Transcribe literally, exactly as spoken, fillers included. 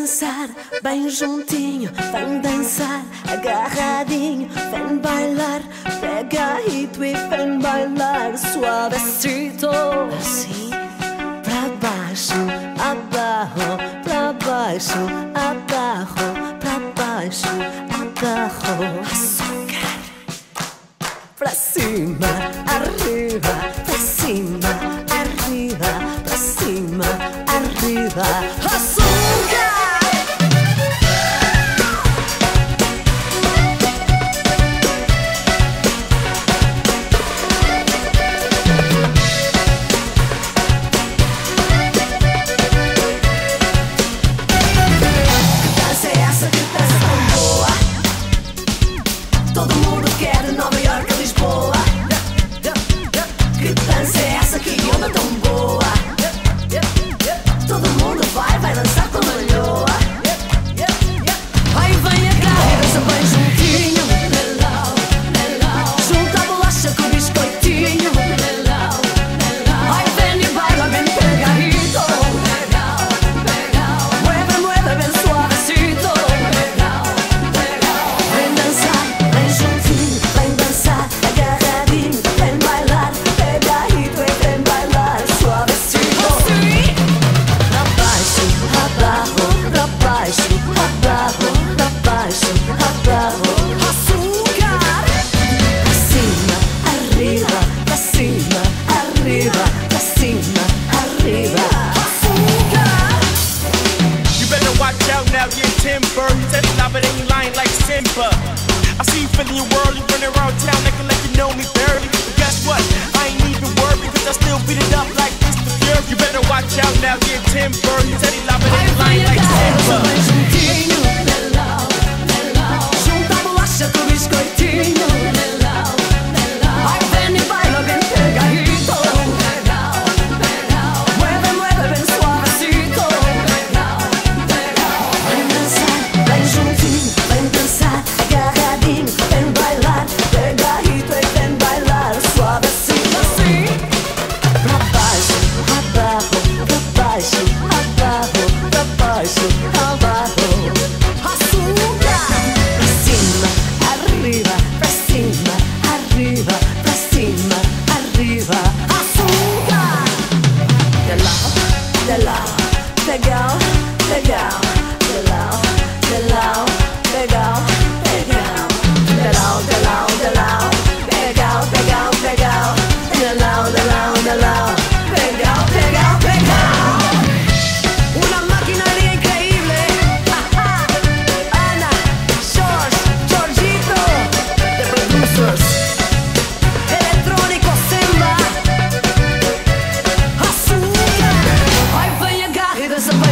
dançar bem juntinho, vem dançar agarradinho, vem bailar, pega ritmo e vem bailar suavecito. Assim, pra baixo, abaixo, pra baixo, abaixo, pra baixo, abaixo. Açúcar. Pra cima, arriba, pra cima, arriba, pra cima, arriba. Açúcar! Que dança é essa, que dança tão boa? Todo mundo quer Nova York, Lisboa. Que dança é essa, que onda tão boa? Todo mundo vai, vai dançar com a malhoa. Aí vem a cara, dança bem juntinho. Junta a bolacha com o biscoitinho. Aí vem e baila, vem pegadito. Mueve, mueve, bem suavecito. Vem dançar, vem juntinho, vem dançar agarradinho, vem bailar, pegadito e vem bailar suavecito. Pra baixo, abaixo, pra baixo, abaixo, pra baixo, abaixo. Açúcar! Pra cima, arriba, pra cima, arriba, pra cima, arriba. Açúcar! You better watch out now, you're timber. You said it loud, but then you lying like Simba. I see you feeling your world, you running around town acting like you know me barely. But guess what? I ain't even worried because I still beat it up like Mister Fury. You better watch out now, you're timber. You said it loud, but then you lying like Simba. Vem juntinho, junta a bolacha com o biscoitinho. Aí vem e baila, vem pegadito. Mueve, mueve, bem suavecito. Vem dançar, vem juntinho, vem dançar agarradinho, vem bailar, pegadito e vem bailar suavecito. Assim, pra baixo, abaixo, pra baixo, abaixo, pra baixo, abaixo. Açúcar! Pra cima, arriba, pra cima, arriba, pra cima, arriba. Açúcar! De lado, de lado, legal, legal. De lado, de lado, legal, legal. De lado, de lado, de lado, legal, legal, legal. De lado, de lado, de lado, legal, legal, legal. Una maquinaria increíble. Ana, George, Georgito, The Producers. Electrónico Semba. Açúcar. Aí vem a garra e dança bem